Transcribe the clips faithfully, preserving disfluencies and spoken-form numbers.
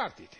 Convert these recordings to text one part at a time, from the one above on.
partiti.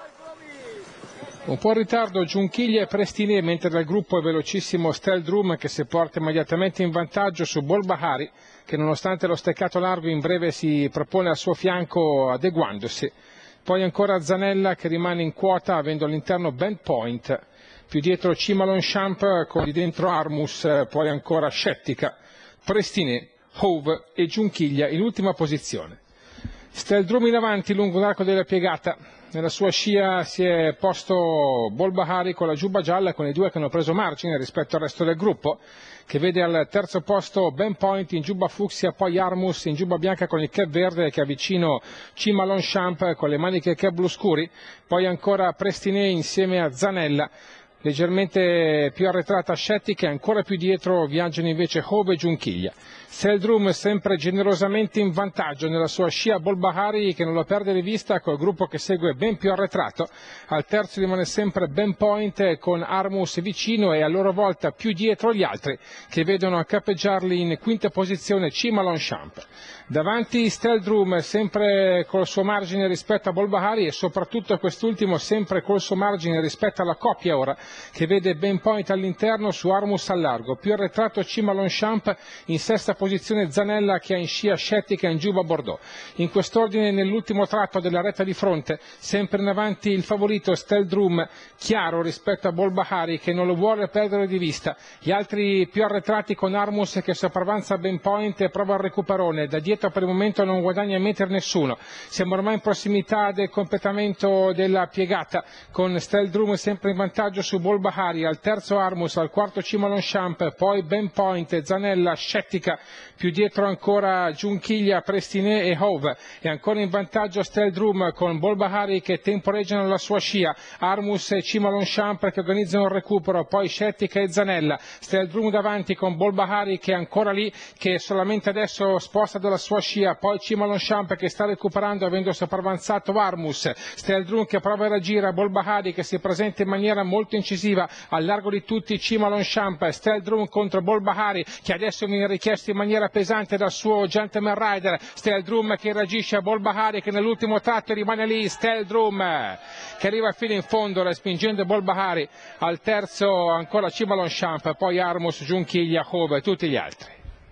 Un po' in ritardo Giunchiglia e Prestiné, mentre dal gruppo è velocissimo Steldrum che si porta immediatamente in vantaggio su Bolbahari, che nonostante lo steccato largo in breve si propone al suo fianco adeguandosi. Poi ancora Zanella che rimane in quota avendo all'interno Bend Point, più dietro Cima Longchamp con di dentro Armus, poi ancora Scettica, Prestiné, Hove e Giunchiglia in ultima posizione. Steldrum in avanti lungo l'arco della piegata. Nella sua scia si è posto Bolbahari con la giubba gialla, con i due che hanno preso margine rispetto al resto del gruppo, che vede al terzo posto Bend Point in giubba fucsia, poi Armus in giubba bianca con il cap verde che avvicino Cima Longchamp con le maniche cap blu scuri, poi ancora Prestiné insieme a Zanella. Leggermente più arretrata Scettica e ancora più dietro viaggiano invece Hove e Giunchiglia. Steldrum sempre generosamente in vantaggio nella sua scia Bolbahari che non lo perde di vista col gruppo che segue ben più arretrato. Al terzo rimane sempre Bend Point con Armus vicino e a loro volta più dietro gli altri che vedono a cappeggiarli in quinta posizione Cima Longchamp. Davanti Steldrum sempre col suo margine rispetto a Bolbahari e soprattutto quest'ultimo sempre col suo margine rispetto alla coppia ora che vede Bend Point all'interno su Armus al largo, più arretrato Cima Longchamp, in sesta posizione Zanella che ha in scia Scettica in giubba Bordeaux. In quest'ordine nell'ultimo tratto della retta di fronte, sempre in avanti il favorito Steldrum, chiaro rispetto a Bolbahari che non lo vuole perdere di vista, gli altri più arretrati con Armus che sopravanza Bend Point e prova il recuperone, da dietro per il momento non guadagna mettere nessuno. Siamo ormai in prossimità del completamento della piegata con Steldrum sempre in vantaggio su Bolbahari, al terzo Armus, al quarto Cima Longchamp, poi Bend Point, Zanella, Scettica, più dietro ancora Giunchiglia, Prestiné e Hove, e ancora in vantaggio Steldrum con Bolbahari che temporeggiano la sua scia, Armus e Cima Longchamp che organizzano il recupero, poi Scettica e Zanella, Steldrum davanti con Bolbahari che è ancora lì, che solamente adesso sposta dalla sua scia, poi Cima Longchamp che sta recuperando avendo sopravanzato Armus, Steldrum che prova a reagire a Bolbahari che si presenta in maniera molto incisiva al largo di tutti Cima Longchamp, Steldrum contro Bolbahari che adesso viene richiesto in maniera pesante dal suo Gentleman Rider, Steldrum che reagisce a Bolbahari che nell'ultimo tratto rimane lì, Steldrum che arriva fino in fondo respingendo Bolbahari, al terzo ancora Cima Longchamp, poi Armus, Giunchiglia, Hove e tutti gli altri.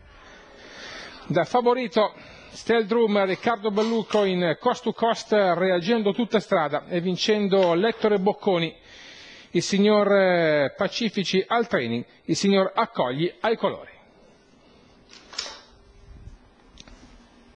Da favorito Steldrum, Riccardo Bellucco in cost to cost reagendo tutta strada e vincendo Lettore Bocconi, il signor Pacifici al training, il signor Accogli ai colori.